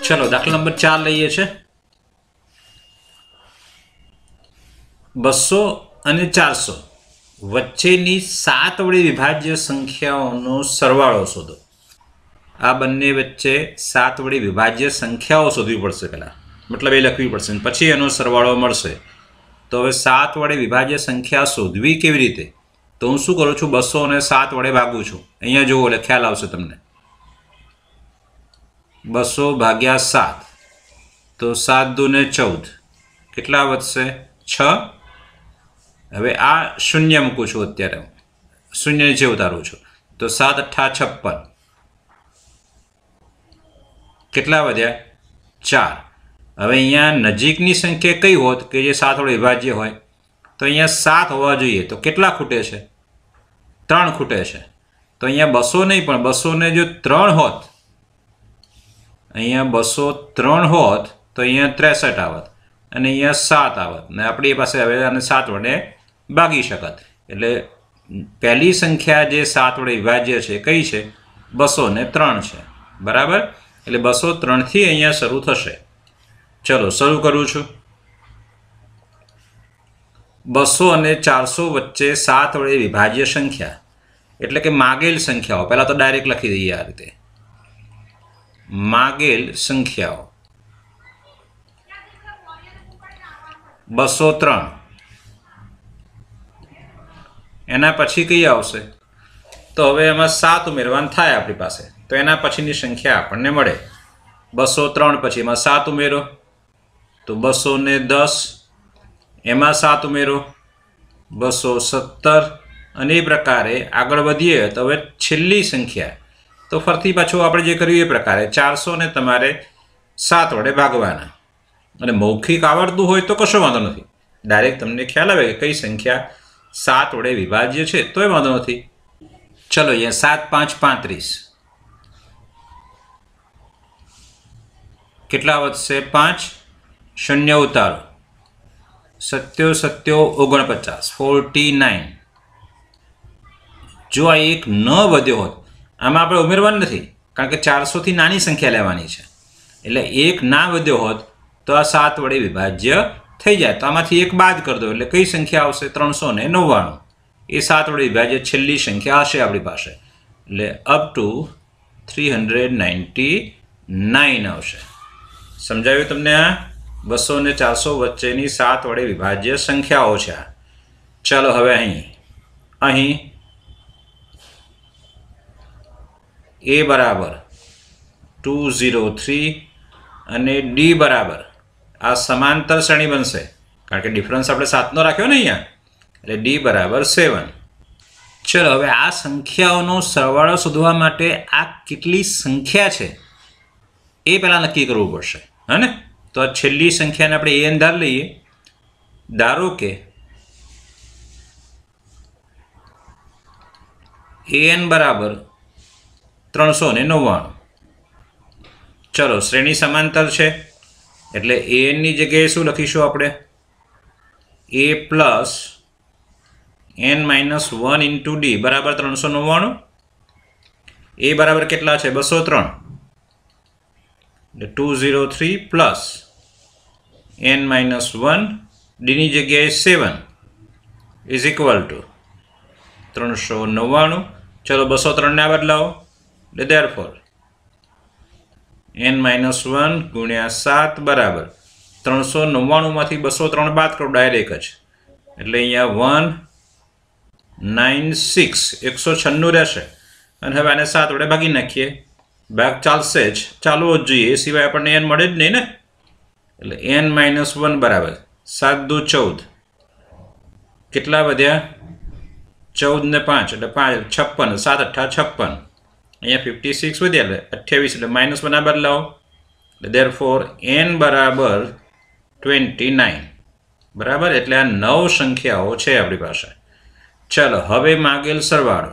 चलो दाखला नंबर 4 લઈએ છે। 200 અને 400 વચ્ચેની 7 વડે વિભાજ્ય સંખ્યાઓનો સરવાળો શોધો। આ બંને વચ્ચે 7 વડે વિભાજ્ય સંખ્યાઓ શોધવી પડશે પહેલા, મતલબ એ લખવી પડશે, પછી એનો સરવાળો મળશે। તો હવે 7 વડે વિભાજ્ય સંખ્યા શોધવી કેવી રીતે? તો હું શું કરું છું, 200 ને 7 વડે ભાગું છું। અહીંયા જુઓ એટલે ખ્યાલ આવશે તમને। 200 ભાગ્યા 7 તો 7 દુ ને 14 કેટલા વધશે? 6। હવે આ શૂન્ય મૂકું છું, અત્યારે શૂન્ય નીચે ઉતારું છું તો 7 અઠ્ઠા 56 કેટલા વધ્યા? 4। હવે અહીંયા નજીકની સંખ્યા કઈ હોત કે જે 7 વડે વિભાજ્ય હોય? તો અહીંયા 7 હોવા જોઈએ। તો કેટલા ખૂટે છે? 3 ખૂટે છે। તો અહીંયા 200 નહીં, પણ 200 ને જો 3 હોત, અહીંયા 203 હોત તો અહીંયા 63 આવત અને અહીંયા 7 આવત ને આપણી પાસે હવે આને 7 વડે ભાગી શકત। એટલે પહેલી સંખ્યા જે 7 વડે વિભાજ્ય છે કઈ છે? 203 છે, બરાબર। એટલે 203 થી અહીંયા શરૂ થશે। ચલો શરૂ કરું છું। 200 અને 400 વચ્ચે 7 વડે વિભાજ્ય સંખ્યા એટલે કે માગેલ સંખ્યાઓ, પહેલા તો ડાયરેક્ટ લખી દઈએ આ રીતે, માગેલ સંખ્યાઓ 203, એના પછી કઈ આવશે? તો હવે એમાં 7 ઉમેરવાનું થાય આપણી પાસે, તો એના પછીની સંખ્યા આપણને મળે। 203 પછી એમાં 7 ઉમેરો તો 210, એમાં 7 ઉમેરો 217 અને એ પ્રકારે આગળ વધીએ તો હવે છેલ્લી સંખ્યા તો ફરીથી પાછું આપણે જે કર્યું એ પ્રકારે 400 ને તમારે 7 વડે ભાગવાના। અને મૌખિક આવડતું હોય તો કશો વાંધો નથી, ડાયરેક્ટ તમને ખ્યાલ આવે કે કઈ સંખ્યા 7 વડે વિભાજ્ય છે તો એ વાંધો નથી। ચલો અહીંયા 7 5 35 કેટલા વધશે? 5, શૂન્ય ઉતારો 7 7 49 49। જો આ એક ન વધ્યો હોત, આમાં આપણે ઉમેરવાનું નથી કારણ કે 400 થી નાની સંખ્યા લેવાની છે, એટલે એક ના વધ્યો હોત તો આ 7 વડે વિભાજ્ય થઈ જાય। તો આમાંથી એક બાદ કરી દો એટલે કઈ સંખ્યા આવશે? 399। એ 7 વડે વિભાજ્ય છેલ્લી સંખ્યા હશે આપણી પાસે, એટલે અપ ટુ 399 આવશે। સમજાવ્યું તમને? આ 200 ને 400 વચ્ચેની 7 વડે વિભાજ્ય સંખ્યાઓ છે। ચાલો હવે અહીં a બરાબર 203 અને d બરાબર આ સમાંતર શ્રેણી બનશે કારણ કે ડિફરન્સ આપણે 7 નો રાખ્યો ને અહીંયા, એટલે d બરાબર 7। ચલો હવે આ સંખ્યાઓનો સરવાળો શોધવા માટે આ કેટલી સંખ્યા છે એ પહેલા નક્કી કરવું પડશે, હે ને? તો આ છેલ્લી સંખ્યાને આપણે an ધાર લઈએ। ધારો કે an બરાબર 399। ચલો શ્રેણી સમાંતર છે એટલે an ની જગ્યાએ શું લખીશું આપણે? a plus n minus 1 into d બરાબર 399। a બરાબર કેટલા છે? 203, એટલે 203 પ્લસ n માઇનસ 1 d ની જગ્યાએ 7 ઇઝ ઇક્વલ ટુ 399। ચલો 203 ને બદલાવો એટલે therefore n માઇનસ 1 ગુણ્યા 7 બરાબર 399 માંથી 203 બાદ કરો ડાયરેક્ટ જ, એટલે અહીંયા 196 196 રહેશે। અને હવે આને 7 વડે ભાગી નાખીએ, ભાગ ચાલશે જ, ચાલવો જ જોઈએ, એ સિવાય આપણને n મળે જ નહીં ને। એટલે n માઇનસ 1 બરાબર 7 દુ 14 કેટલા વધ્યા? 14 ને 5 એટલે 5 56, 7 અઠ્ઠા 56, અહીંયા 56 વધ્યા એટલે 28 એટલે માઇનસ 1 બદલાવો, એટલે therefore n બરાબર 29 બરાબર। એટલે આ 9 સંખ્યાઓ છે આપણી પાસે। ચલો હવે માગેલ સરવાળો,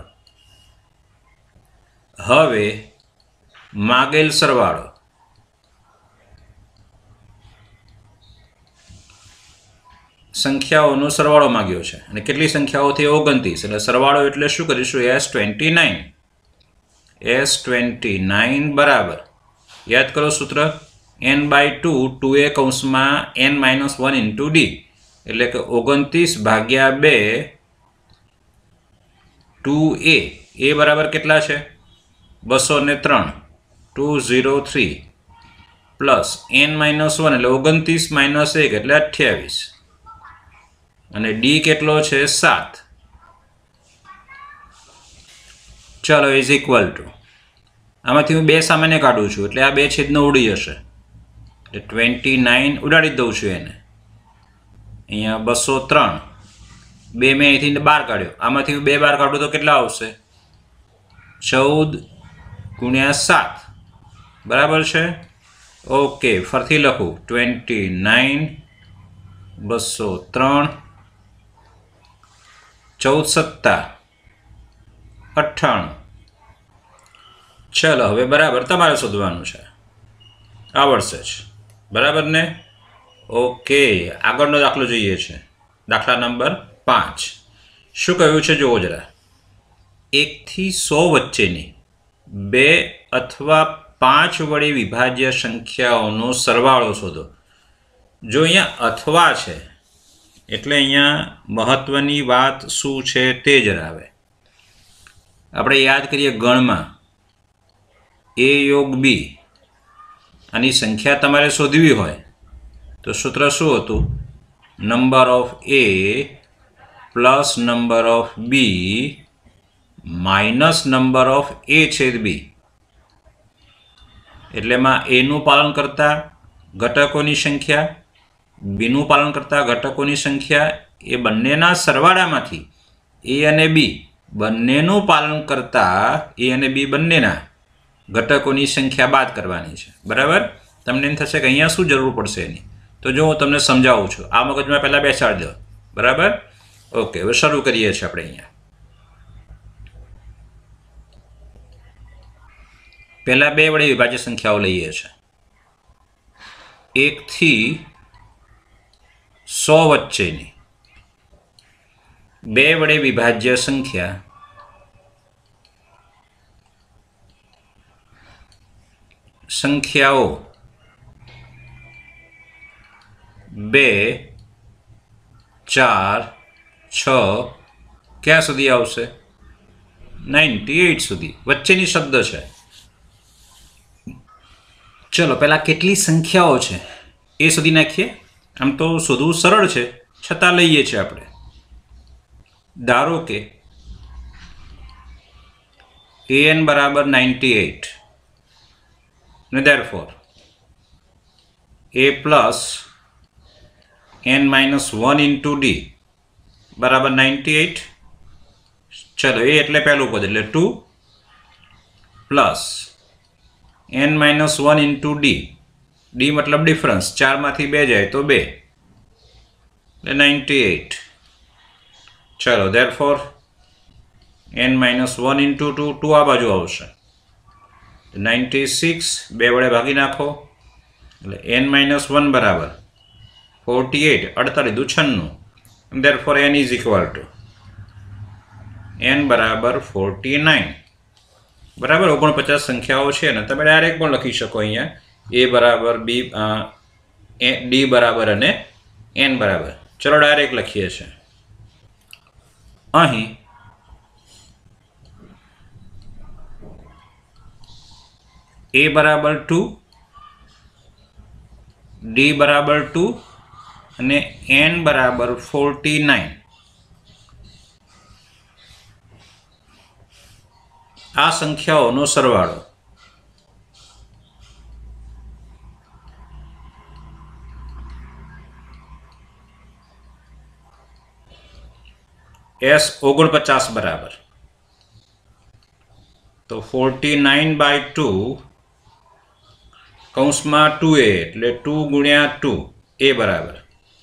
સંખ્યાઓનો સરવાળો માંગ્યો છે અને કેટલી સંખ્યાઓથી 29, એટલે સરવાળો એટલે શું કરીશું? S29 બરાબર યાદ કરો સૂત્ર n/2 2a કૌંસમાં n-1 ઇન્ટુ ડી એટલે કે 29 ભાગ્યા 2 2a એ બરાબર કેટલા છે 203 203 પ્લસ n-1 એટલે 29 માઇનસ 1 એટલે 28 અને ડી કેટલો છે 7 ચલો ઇઝ ઇક્વલ ટુ આમાંથી હું 2 સામાન્ય કાઢું છું એટલે આ 2 છેદનો ઉડી જશે એટલે 29 ઉડાડી દઉં છું એને અહીંયા 203 2 મેં અહીંથી 12 કાઢ્યો આમાંથી હું 2 12 કાઢું તો કેટલા આવશે 14 ગુણ્યા 7 બરાબર છે ઓકે ફરીથી લખું 29 203 14 + 7 98 ચલો હવે બરાબર તમારે શોધવાનું છે આવડશે જ બરાબર ને ઓકે આગળનો દાખલો જોઈએ છે દાખલા નંબર 5 શું કહ્યું છે જુઓ જરા 1 થી 100 વચ્ચેની 2 અથવા 5 વડે વિભાજ્ય સંખ્યાઓનો સરવાળો શોધો જો અહીંયા અથવા છે એટલે અહીંયા મહત્વની વાત શું છે તે જણાવે આપણે યાદ કરીએ ગણમાં a યોગ b આની સંખ્યા તમારે શોધવી હોય તો સૂત્ર શું હતું number of a plus number of b minus number of a છેદ b એટલે માં a નું પાલન કરતા ઘટકોની સંખ્યા b નું પાલન કરતા ઘટકોની સંખ્યા એ બંનેના સરવાળામાંથી a અને b બંનેનું પાલન કરતા a અને b બંનેના ઘટકોની સંખ્યા બાદ કરવાની છે બરાબર તમને એમ થશે કે અહીંયા શું જરૂર પડશે એની તો જો હું તમને સમજાવું છું આ મગજમાં પહેલાં બેસાડી દો બરાબર ઓકે હવે શરૂ કરીએ છીએ આપણે અહીંયા પહેલાં 2 વડે વિભાજ્ય સંખ્યાઓ લઈએ છીએ 1 થી 100 વચ્ચેની 2 વડે વિભાજ્ય સંખ્યા સંખ્યાઓ 2 4 6 ક્યાં સુધી આવશે 98 સુધી વચ્ચેની શબ્દ છે ચલો પહેલા કેટલી સંખ્યાઓ છે એ શોધી નાખીએ આમ તો શોધવું સરળ છે છતાં લઈએ છીએ આપણે ધારો કે an બરાબર 98 અને therefore a plus n-1 into d બરાબર 98 ચલો એ એટલે પહેલું પદ એટલે 2 plus n-1 into d d મતલબ ડિફરન્સ 4 માંથી 2 જાય તો 2 એટલે 98 ચલો therefore n-1 into 2 2 આ બાજુ આવશે 96 2 વડે ભાગી નાખો એટલે n-1 બરાબર 48 48 દુ 96 therefore n is equal to n બરાબર 49 બરાબર 49 સંખ્યાઓ છે ને તમે ડાયરેક્ટ પણ લખી શકો અહીંયા a બરાબર b d બરાબર અને n બરાબર ચલો ડાયરેક્ટ લખીએ છીએ અહીં a બરાબર 2 d બરાબર 2 અને n બરાબર 49 આ સંખ્યાઓનો સરવાળો s 49 બરાબર તો 49/2 કૌંસમાં 2a એટલે 2 ગુણ્યા 2 a બરાબર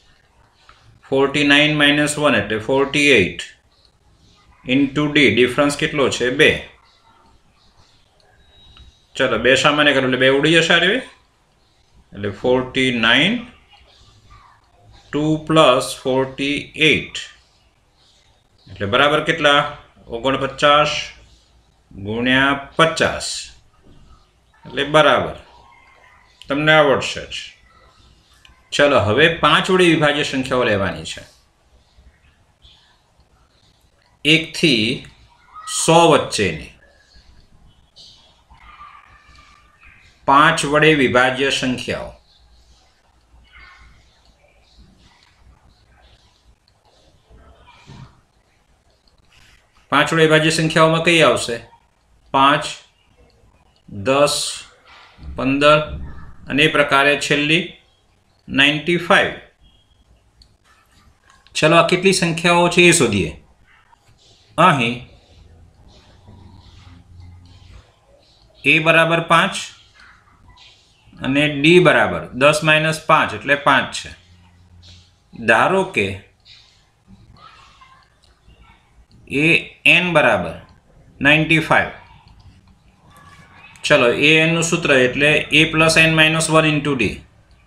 49 માઇનસ 1 એટલે 48 ઇન્ટુ d ડિફરન્સ કેટલો છે 2 ચલો 2 સામાન્ય કરો એટલે 2 ઉડી જશે આ એટલે 49 2 પ્લસ 48 એટલે બરાબર કેટલા 49 ગુણ્યા 50 એટલે બરાબર તમને આવડશે જ. ચલો હવે 5 વડે વિભાજ્ય સંખ્યાઓ લેવાની છે. 1 થી 100 વચ્ચેની 5 વડે વિભાજ્ય સંખ્યાઓ. પાંચ વડે વિભાજ્ય સંખ્યાઓમાં કઈ આવશે? 5, 10, 15 અને એ પ્રકારે છેલ્લી 95. ચલો આ કેટલી સંખ્યાઓ છે એ શોધીએ. અહીં a બરાબર 5 અને d બરાબર 10 - 5 એટલે 5 છે. ધારો કે an બરાબર 95. ચલો an નું સૂત્ર એટલે a + n - 1 * d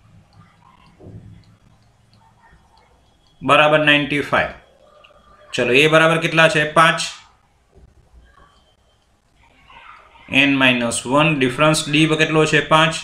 બરાબર 95. ચલો a બરાબર કેટલા છે? 5. n - 1 ડિફરન્સ d કેટલો છે? 5.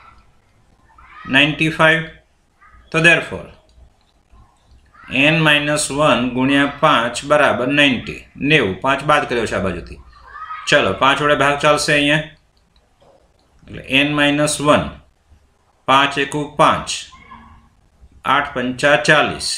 95. તો therefore n - 1 ગુણ્યા 5 બરાબર 90. 90. 5 બાદ કર્યો છે આ બાજુથી. ચલો 5 વડે ભાગ ચાલશે અહીંયા એટલે n - 1 5 × 5 8 × 5 = 40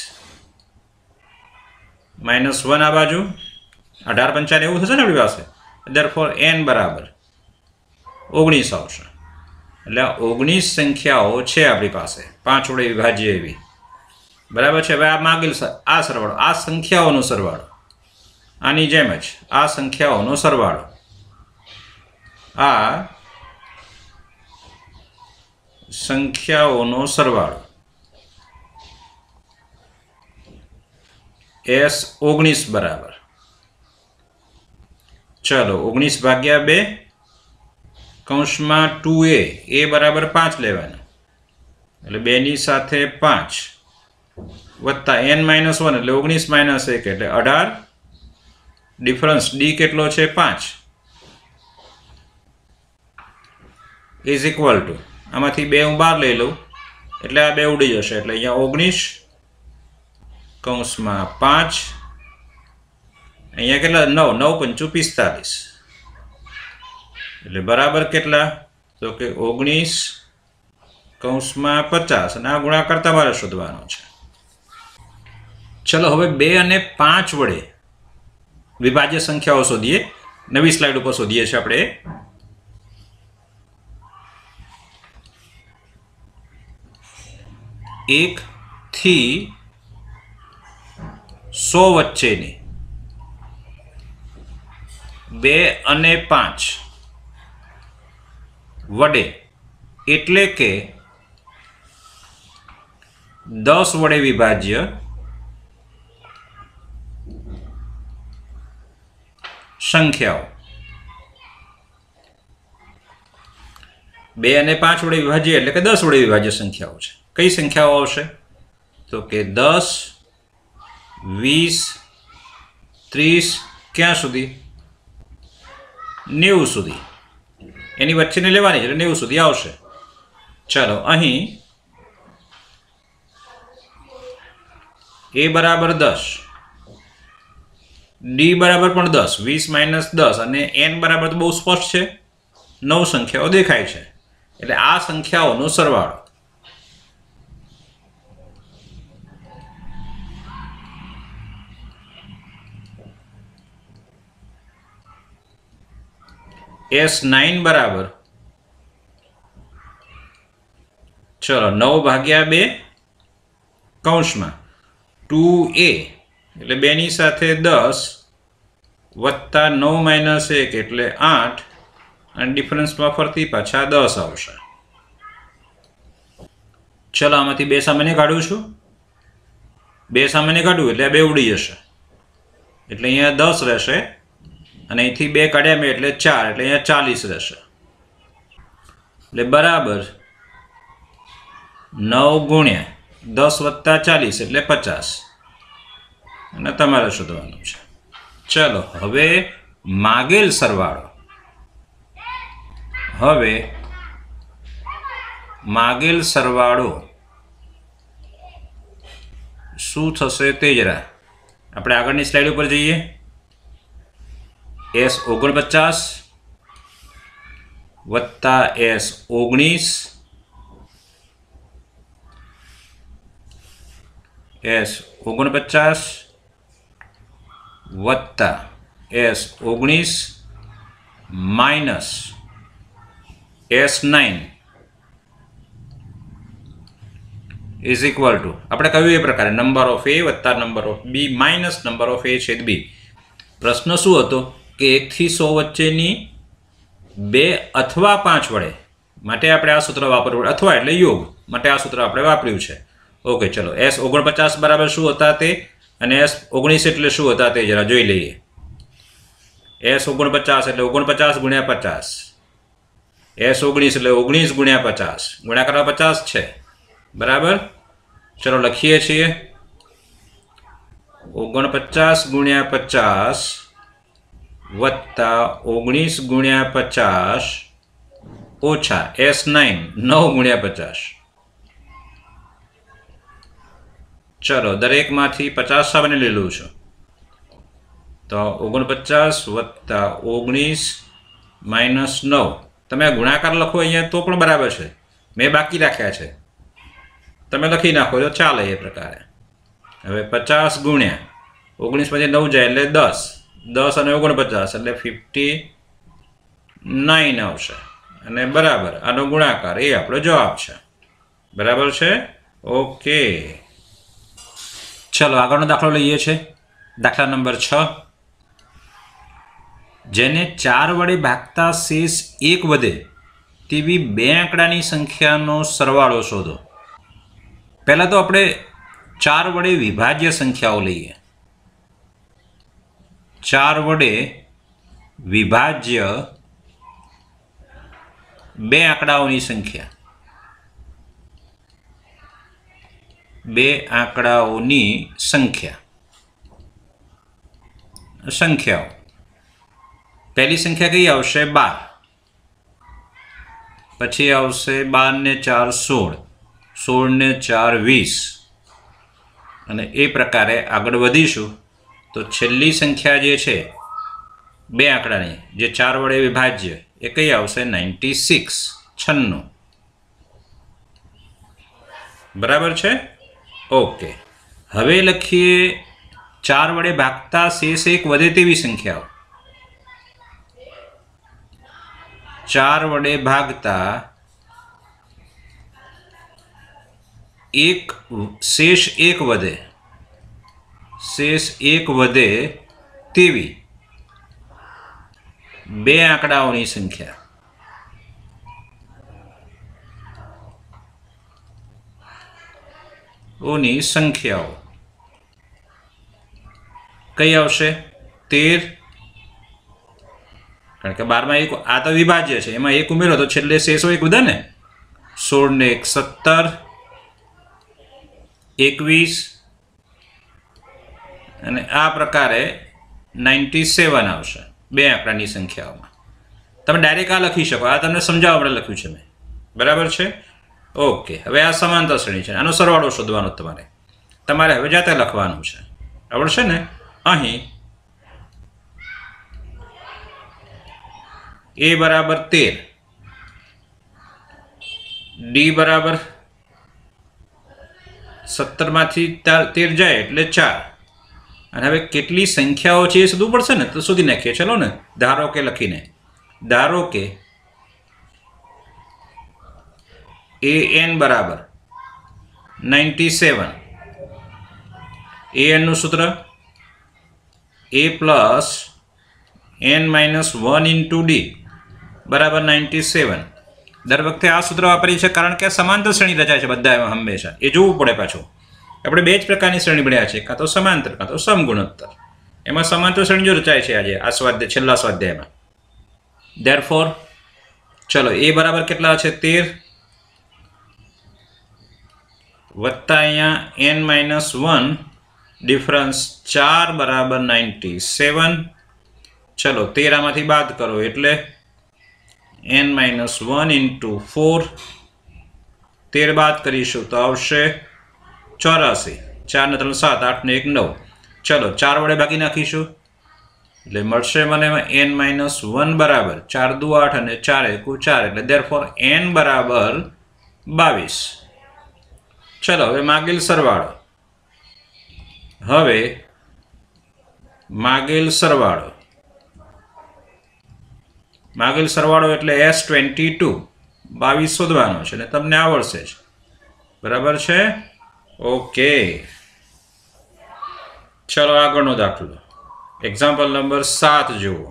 -1 આ બાજુ 18 × 5 એવું થશે ને આપણી પાસે. therefore n બરાબર 19 આવશે. એટલે 19 સંખ્યાઓ છે આપણી પાસે 5 વડે વિભાજ્ય એવી. બરાબર છે. હવે આ માગેલ આ સરવાળો, આ સંખ્યાઓનો સરવાળો, આની જેમ જ આ સંખ્યાઓનો સરવાળો, આ સંખ્યાઓનો સરવાળો S19 બરાબર. ચલો 19 ભાગ્યા 2 કૌંસમાં 2a, a બરાબર 5 લેવાનું એટલે 2 ની સાથે 5 વત્તા n - 1 એટલે 19 - 1 એટલે 18. ડિફરન્સ d કેટલો છે? 5 ઇઝ ઇક્વલ ટુ આમાંથી 2 હું બહાર લઈ લઉં એટલે આ 2 ઉડી જશે એટલે અહીંયા 19 કૌંસમાં 5 અહીંયા કેટલા? 9. 9 × 5 = 45 એટલે બરાબર કેટલા? તો કે 19 કૌંસમાં 50 અને આ ગુણાકાર તમારે શોધવાનો છે. ચલો હવે 2 અને 5 વડે વિભાજ્ય સંખ્યાઓ શોધીએ. નવી સ્લાઇડ ઉપર શોધીએ છીએ આપણે. 1 થી 100 વચ્ચેની 2 અને 5 વડે એટલે કે 10 વડે વિભાજ્ય સંખ્યાઓ. 2 અને 5 વડે વિભાજ્ય એટલે કે 10 વડે વિભાજ્ય સંખ્યાઓ છે. કઈ સંખ્યાઓ આવશે? તો કે 10, 20, 30 ક્યાં સુધી? 90 સુધી. એની વચ્ચેની લેવાની છે એટલે 90 સુધી આવશે. ચાલો અહીં a બરાબર 10, d બરાબર પણ 10, 20 - 10 અને n બરાબર તો બહુ સ્પષ્ટ છે, 9 સંખ્યાઓ દેખાય છે એટલે આ સંખ્યાઓનો સરવાળો. S9 બરાબર ચલો 9 ભાગ્યા 2 કૌંસમાં 2a એટલે 2 ની સાથે 10 વત્તા 9 - 1 એટલે 8 અને ડિફરન્સમાં ફરતી પાછા 10 આવશે. ચલો આમાંથી 2 સામાન્ય કાઢું છું. 2 સામાન્ય કાઢું એટલે આ 2 ઉડી જશે એટલે અહીંયા 10 રહેશે અને અહીંથી 2 કાઢ્યા મેં એટલે 4 એટલે અહીંયા 40 રહેશે. એટલે બરાબર 9 ગુણ્યા 10 વત્તા 40 એટલે 50 અને તમારે શોધવાનું છે. ચલો હવે માગેલ સરવાળો, હવે मागेल सरवाळो શું થશે તે જરા આપણે આગળની સ્લાઇડ ઉપર જઈએ. S49 વત્તા S19 S49 વત્તા S19 minus S9 is equal to આપણે કહ્યું એ પ્રકારે નંબર ઓફ એ વત્તા number of b minus number of a છેદ બી. પ્રશ્ન શું હતો કે 1 થી 100 વચ્ચેની 2 અથવા 5 વડે માટે આપણે આ સૂત્ર વાપરવું, અથવા એટલે યોગ માટે આ સૂત્ર આપણે વાપર્યું છે. ઓકે, ચલો S49 બરાબર શું હતા તે અને S19 એટલે શું હતા તે જરા જોઈ લઈએ. S49 એટલે 49 ગુણ્યા 50, S19 એટલે 19 ગુણ્યા 50, ગુણાકાર 50 છે બરાબર. ચલો લખીએ છીએ 49 ગુણ્યા 50 વત્તા 19 ગુણ્યા 50 ઓછા S9 9 ગુણ્યા 50. ચલો દરેકમાંથી 50 સામે લીધું છું તો 49 વત્તા 19 માઇનસ 9. તમે ગુણાકાર લખો અહીંયા તો પણ બરાબર છે, મેં બાકી રાખ્યા છે, તમે લખી નાખો તો ચાલે એ પ્રકારે. હવે 50 ગુણ્યા 19 પછી 9 જાય એટલે 10, 10 અને 49 એટલે 59 આવશે અને બરાબર આનો ગુણાકાર એ આપણો જવાબ છે. બરાબર છે. ઓકે, ચલો આગળનો દાખલો લઈએ છીએ. દાખલા નંબર 6, જેને 4 વડે ભાગતા શેષ 1 વધે તેવી 2 આંકડાની સંખ્યાનો સરવાળો શોધો. પહેલાં તો આપણે 4 વડે વિભાજ્ય સંખ્યાઓ લઈએ. 4 વડે વિભાજ્ય 2 આંકડાઓની સંખ્યા, 2 આંકડાઓની સંખ્યાઓ. પહેલી સંખ્યા કઈ આવશે? 12. પછી આવશે 12 ને 4 16, 16 ને 4 20 અને એ પ્રકારે આગળ વધીશું તો છેલ્લી સંખ્યા જે છે 2 આંકડાની જે 4 વડે વિભાજ્ય એ કઈ આવશે? 96 96. બરાબર છે. ઓકે, હવે લખીએ 4 વડે ભાગતા શેષ 1 વધે તેવી સંખ્યાઓ. 4 વડે ભાગતા શેષ 1 વધે તેવી 2 આંકડાઓની સંખ્યા. સંખ્યાઓ કઈ આવશે? 13, કારણ કે 12માં 1 આ તો વિભાજ્ય છે, એમાં 1 ઉમેરો તો છેલ્લે શેષો 1 વધે ને. 16 ને 1 17, 21 અને આ પ્રકારે 97 આવશે 2 આંકડાની સંખ્યાઓમાં. તમે ડાયરેક્ટ આ લખી શકો, આ તમને સમજાવવા માટે લખ્યું છે મેં. બરાબર છે. ઓકે, હવે આ સમાંતર શ્રેણી છે, આનો સરવાળો શોધવાનો તમારે હવે જાતે લખવાનું છે. આવડશે ને? અહીં a બરાબર 13, d બરાબર 17 માંથી 13 જાય એટલે 4. અને હવે કેટલી સંખ્યાઓ છે એ શોધવું પડશે ને, તો શોધી નાખીએ. ચલો ને, ધારો કે લખીને, ધારો કે an બરાબર 97, an નું સૂત્ર a plus n minus 1 into d બરાબર 97. દર વખતે આ સૂત્ર વાપરીએ છીએ કારણ કે સમાંતર શ્રેણી રચાય છે બધા એમાં હંમેશા, એ જોવું પડે પાછું. આપણે 2 જ પ્રકારની શ્રેણી ભણ્યા છે, કાં તો સમાંતર કાં તો સમગુણોત્તર. એમાં સમાંતર શ્રેણી જો રચાય છે આજે આ સ્વાધ્યાય છેલ્લા સ્વાધ્યાયમાં. ધેરફોર ચલો એ બરાબર કેટલા છે? 13 વત્તા અહીંયા n માઇનસ 1 ડિફરન્સ 4 બરાબર 97. ચલો 13 આમાંથી બાદ કરો એટલે n માઇનસ 1 ઇન્ટુ 4 13 બાદ કરીશું તો આવશે 84. 4 ને 3 7, 8 ને 1 9. ચલો 4 વડે ભાગી નાખીશું એટલે મળશે મને n-1 બરાબર 4 દુ 8 અને 4 એકુ 4 એટલે therefore n બરાબર 22. ચલો હવે માગેલ સરવાળો. હવે માગેલ સરવાળો એટલે S22 22 શોધવાનો છે અને તમને આવડશે જ. બરાબર છે? ઓકે. ચલો આગળનો દાખલો. એક્ઝામ્પલ નંબર 7 જુઓ.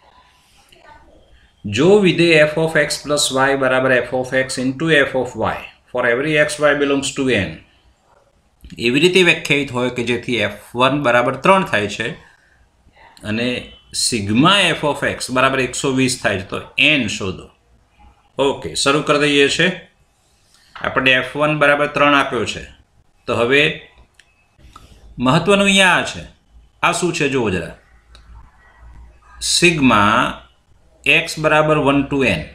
જો વિધેય f of x plus y બરાબર f of x into f of y for every x y belongs to n એવી રીતે વ્યાખ્યાયિત હોય કે જેથી f1 બરાબર 3 થાય છે અને સિગ્મા f of x બરાબર 120 થાય છે તો n શોધો. ઓકે, શરૂ કરી દઈએ છે. આપણે f1 બરાબર 3 આપ્યો છે તો હવે મહત્વનું અહીંયા છે. આ શું છે જુઓ જરા. સિગ્મા x બરાબર 1 to n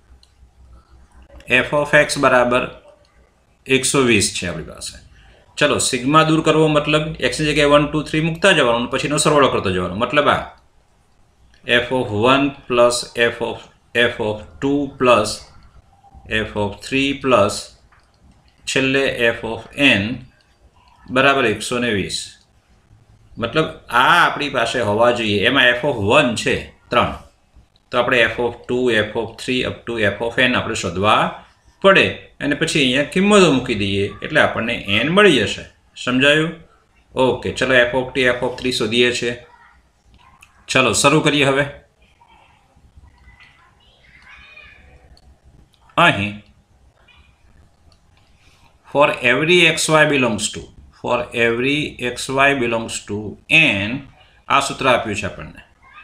f of x બરાબર 120 છે આપણી પાસે. ચલો સિગ્મા દૂર કરવો મતલબ x ની જગ્યાએ 1 2 3 મૂકતા જવાનું પછીનો સરવાળો કરતો જવાનો. મતલબ આ f of 1 plus f of 2 plus f of 3 plus છેલ્લે f of n બરાબર 120. મતલબ આ આપણી પાસે હોવા જોઈએ. એમાં f of 1 છે 3 તો આપણે f of 2 f of 3 up to f of n આપણે શોધવા પડે અને પછી અહીંયા કિંમતો મૂકી દઈએ એટલે આપણને n મળી જશે. સમજાયું? ઓકે, ચલો f of 2 f of 3 શોધીએ છીએ. ચલો શરૂ કરીએ. હવે અહીં for every xy belongs to n આ સૂત્ર આપ્યું છે આપણને.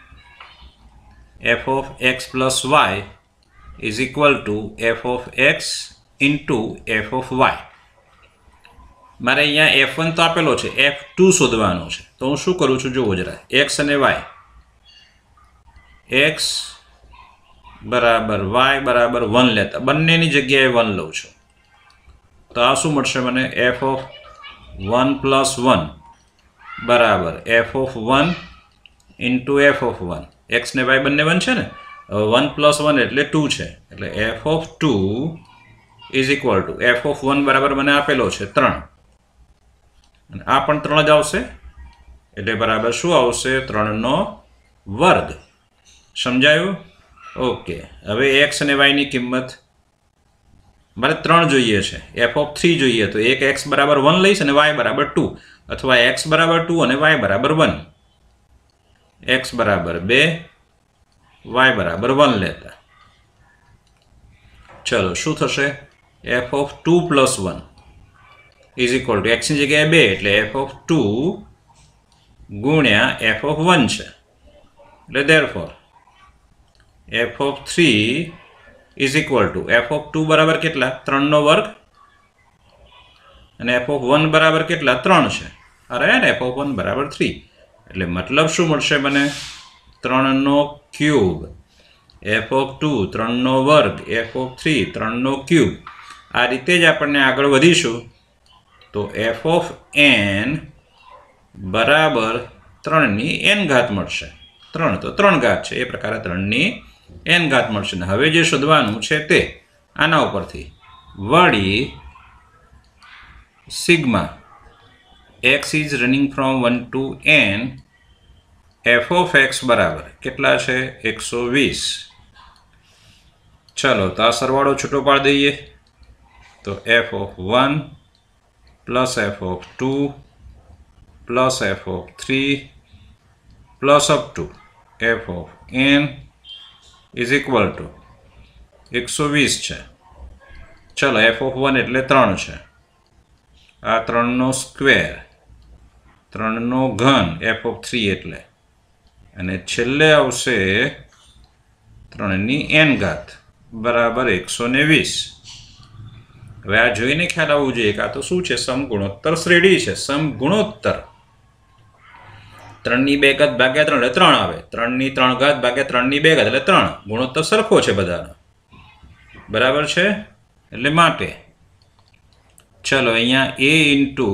f of x plus y is equal to f of x into f of y. મારે અહીંયા f1 તો આપેલો છે, f2 શોધવાનો છે તો હું શું કરું છું જુઓ જરા. x અને y, x બરાબર y બરાબર 1 લેતા બંનેની જગ્યાએ 1 લઉં છું તો આ શું મળશે મને? f of 1 plus 1 બરાબર f of 1 into f of 1. x ને y બંને 1 છે ને, 1 plus 1 એટલે 2 છે એટલે f of 2 is equal to f of 1 બરાબર મને આપેલો છે 3 અને આ પણ 3 જ આવશે એટલે બરાબર શું આવશે? 3 નો વર્ગ. સમજાયું? ઓકે. હવે x અને y ની કિંમત મારે 3 જોઈએ છે, f of 3 જોઈએ તો એક x બરાબર 1 લઈશ અને y બરાબર 2 અથવા x બરાબર 2 અને y બરાબર 1. x બરાબર 2 y બરાબર 1 લેતા ચલો શું થશે? f of 2 plus 1 is equal to x ની જગ્યાએ 2 એટલે f of 2 ગુણ્યા f of 1 છે એટલે therefore f of 3 is equal to f of 2 બરાબર કેટલા? 3 નો વર્ગ અને f of 1 બરાબર કેટલા? 3 છે. અરે ને f of 1 બરાબર 3 એટલે મતલબ શું મળશે મને? 3 નો ક્યુબ. f of 2 3 નો વર્ગ, f of 3 3 નો ક્યુબ. આ રીતે જ આપણને આગળ વધીશું તો f of n બરાબર 3 ની n ઘાત મળશે. 3 તો 3 ઘાત છે એ પ્રકારે 3 ની n ઘાત મળશે. ને હવે જે શોધવાનું છે તે આના ઉપરથી વળી sigma x is running from 1 to n f of x બરાબર કેટલા છે? 120. ચલો તો આ સરવાળો છૂટો પાડી દઈએ તો f of 1 plus f of 2 plus f of 3 plus up to f of n is equal to 120 છે. ચલો f of 1 એટલે 3 છે, આ 3 નો સ્ક્વેર, 3 નો ઘન f of 3 એટલે, અને છેલ્લે આવશે 3 ની n ઘાત બરાબર 120. હવે આ જોઈને ખ્યાલ આવવું જોઈએ કે આ તો શું છે? સમગુણોત્તર શ્રેણી છે. સમગુણોત્તર 3 ની 2 ઘાત ભાગ્યા 3 એટલે 3 આવે, 3 ની 3 ઘાત ભાગ્યા 3 ની 2 ઘાત એટલે 3. ગુણોત્તર સરખો છે બધાનો. બરાબર છે? એટલે માટે चलो अहींया a इंटू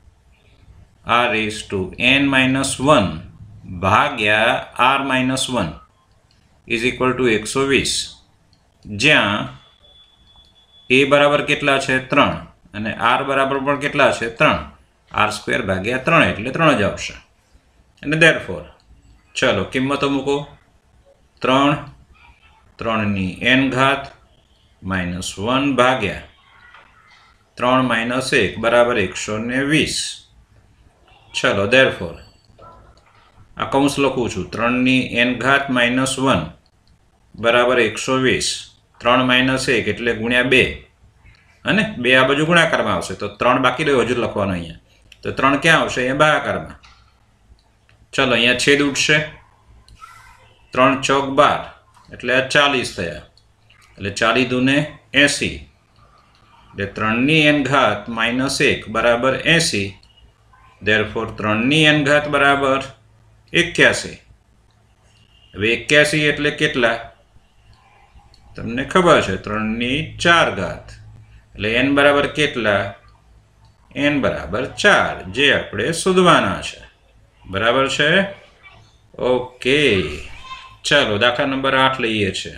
r⁻n-1 भाग्या r-1 इज इक्वल टू 120, જ્યાં a बराबर કેટલા છે 3 અને r બરાબર પણ કેટલા છે 3, r² ભાગ્યા 3 એટલે 3 જ આવશે. અને therefore ચલો કિંમતો મૂકો. 3 3 ની n ઘાત -1 ભાગ્યા 3 - 1 બરાબર 120. ચલો therefore આ કૌંસ લખું છું. 3 ની n ઘાત -1 બરાબર 120. 3 - 1 એટલે ગુણ્યા 2 અને 2 આ બાજુ ગુણાકારમાં આવશે તો 3 બાકી રહ્યો હજુ લખવાનો અહીંયા. તો 3 ક્યાં આવશે? અહીંયા ભાગાકારમાં. ચલો અહીંયા છેદ ઉઠશે. 3 ચોક 12 એટલે આ 40 થયા. એટલે 40 દૂને 80 એટલે 3 ની n ઘાત -1 બરાબર 80. therefore 3 ની n ઘાત બરાબર 81. હવે 81 એટલે કેટલા તમને ખબર છે? 3 ની 4 ઘાત એટલે n બરાબર કેટલા? n બરાબર 4, જે આપણે શોધવાના છે. બરાબર છે? ઓકે, ચાલો દાખલા નંબર 8 લઈએ છીએ.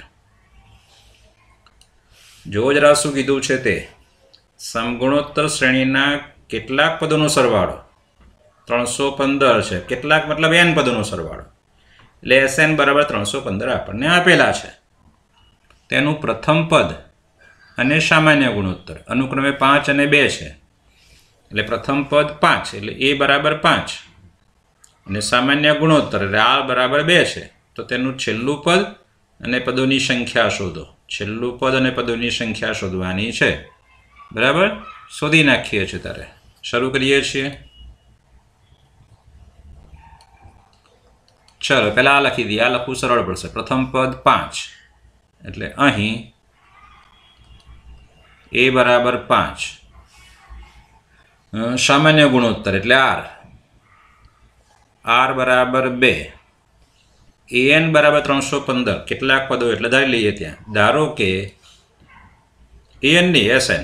જો જરા શું કીધું છે તે સમગુણોત્તર શ્રેણીના કેટલાક પદોનો સરવાળો 315 છે. કેટલાક મતલબ n પદોનો સરવાળો, એટલે Sn બરાબર 315 આપણને આપેલા છે. તેનું પ્રથમ પદ અને સામાન્ય ગુણોત્તર અનુક્રમે 5 અને 2 છે. એટલે પ્રથમ પદ 5 એટલે a બરાબર 5 અને સામાન્ય ગુણોત્તર એટલે r બરાબર 2 છે. તો તેનું છેલ્લું પદ અને પદોની સંખ્યા શોધો. છેલ્લું પદ અને પદોની સંખ્યા શોધવાની છે. બરાબર, શોધી નાખીએ છીએ. ત્યારે શરૂ કરીએ છીએ. ચલો પહેલાં આ લખી દઈએ. આ લખવું સરળ પડશે. પ્રથમ પદ 5 એટલે અહીં a બરાબર 5, સામાન્ય ગુણોત્તર એટલે r બરાબર 2, an બરાબર 315. કેટલાક પદો એટલે ધારી લઈએ. ત્યાં ધારો કે an ની Sn,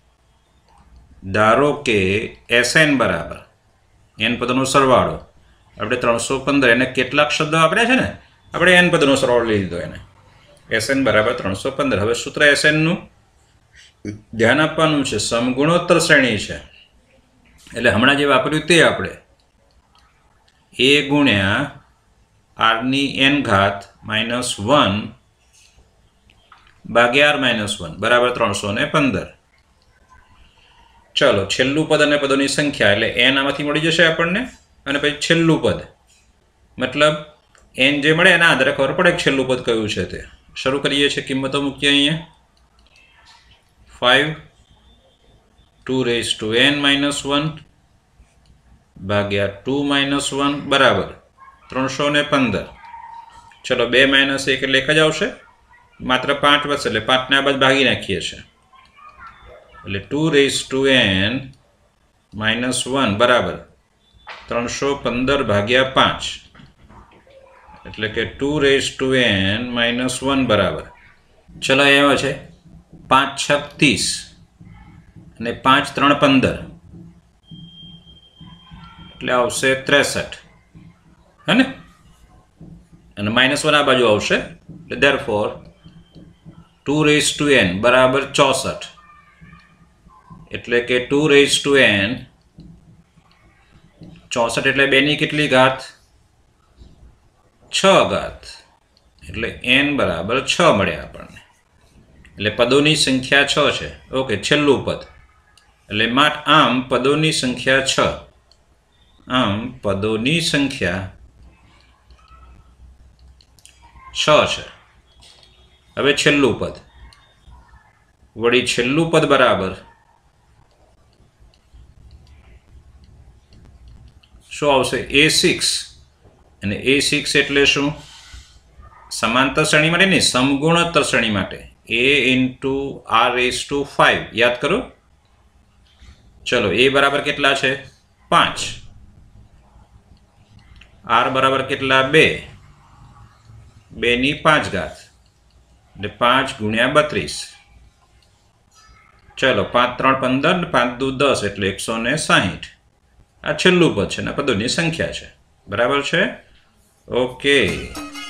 ધારો કે Sn બરાબર n પદોનો સરવાળો આપણે 315, એને કેટલાક શબ્દો આપ્યા છે ને, આપણે n પદોનો સરવાળો લઈ લીધો. એને Sn બરાબર 315. હવે સૂત્ર Sn નું ધ્યાન આપવાનું છે. સમગુણોત્તર શ્રેણી છે એટલે હમણાં જે વાપર્યું તે આપણે a ગુણ્યા r ની n ઘાત -1 ભાગ્યા r-1 બરાબર 315. ચલો છેલ્લું પદ અને પદોની સંખ્યા એટલે n આમાંથી મળી જશે આપણને. અને પછી છેલ્લું પદ મતલબ n જે મળે એના આધારે ખબર પડે છેલ્લું પદ કયું છે તે. શરૂ કરીએ છીએ. કિંમતો મૂકીએ અહીંયા. 5 2n-1 ભાગ્યા 2 - 1 બરાબર 315. ચલો 2 - 1 એટલે 1 જ આવશે. માત્ર 5 વધશે એટલે 5 ને આ બાજુ ભાગી નાખીએ છીએ. એટલે 2n-1 બરાબર 315 ભાગ્યા 5 એટલે કે 2n-1 બરાબર. ચલો એવો છે 5 × 6 = 30 અને 5 × 3 = 15 એટલે આવશે 63, હે ને? અને -1 આ બાજુ આવશે એટલે therefore 2n બરાબર 64 એટલે કે 2n 64 એટલે 2 ની કેટલી ઘાત? 6 ઘાત એટલે n બરાબર 6 મળે આપણને. એટલે પદોની સંખ્યા 6 છે. ઓકે, છેલ્લું પદ એટલે આમ પદોની સંખ્યા 6. આમ પદોની સંખ્યા 6 છે. હવે છેલ્લું પદ, વળી છેલ્લું પદ બરાબર શું આવશે? a6. અને a6 એટલે શું? સમાંતર શ્રેણી માટે નહીં, સમગુણોત્તર શ્રેણી માટે. a × r⁵ યાદ કરો. ચલો a બરાબર કેટલા છે? 5. r બરાબર કેટલા? 2. 2 ની 5 ઘાત એટલે 5 × 32 ચલો 5 3 15 ને 5 2 10 એટલે 160. આ છેલ્લું પદ છે ને પદોની સંખ્યા છે. બરાબર છે? ઓકે.